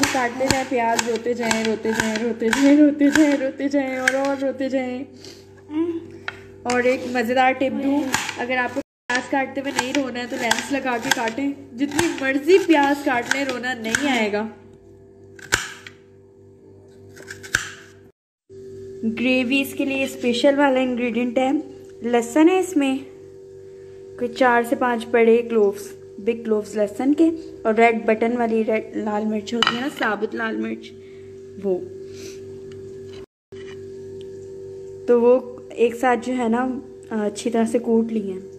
काटते जाएं प्याज, रोते जाएं रोते जाएं रोते जाएं रोते जाएं रोते जाएं और रोते जाएं। और एक मज़ेदार टिप दूँ, अगर आपको प्याज काटते हुए नहीं रोना है तो लेंस लगा के काटें, जितनी मर्जी प्याज काट लें रोना नहीं आएगा। ग्रेवी इसके लिए स्पेशल वाला इंग्रेडिएंट है लहसुन है इसमें, कोई 4 से 5 बड़े क्लोव्स, बिग क्लोव्स लहसुन के, और रेड बटन वाली रेड लाल मिर्च होती है ना, साबुत लाल मिर्च, वो। तो वो एक साथ जो है ना अच्छी तरह से कूट लिए हैं।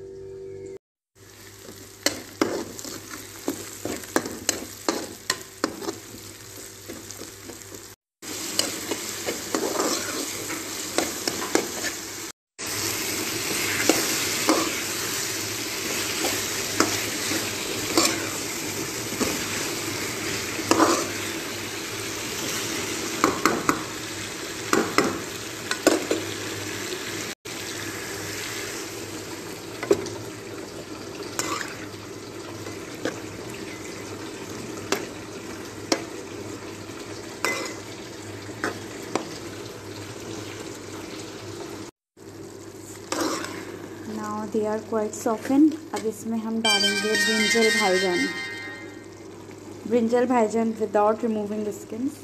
Now they are quite softened। अब इसमें हम डालेंगे ब्रिंजल भाईजान, ब्रिंजल भाईजान विदाउट रिमूविंग द स्किन्स।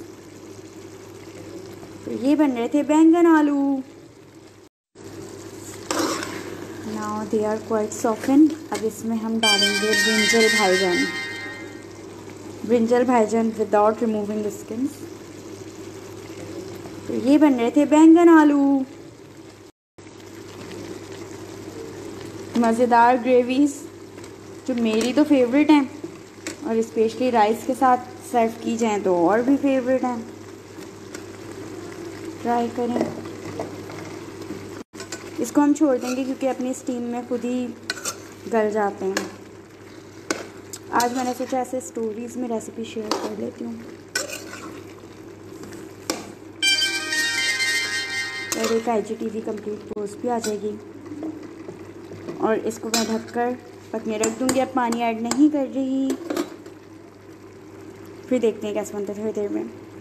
तो ये बन रहे थे बैंगन आलू। Now they are quite softened। अब इसमें हम डालेंगे ब्रिंजल भाईजान, ब्रिंजल भाईजान विदाउट रिमूविंग द स्किन्स। तो ये बन रहे थे बैंगन आलू। मज़ेदार ग्रेवीज़ जो मेरी तो फेवरेट हैं, और स्पेशली राइस के साथ सर्व की जाएं तो और भी फेवरेट हैं। ट्राई करें। इसको हम छोड़ देंगे क्योंकि अपनी स्टीम में खुद ही गल जाते हैं। आज मैंने सोचा ऐसे स्टोरीज़ में रेसिपी शेयर कर लेती हूँ। और एक IGTV कंप्लीट पोस्ट भी आ जाएगी। और इसको मैं ढककर पकने रख दूँगी। अब पानी ऐड नहीं कर रही, फिर देखते हैं कैसे बनता है थोड़ी देर में।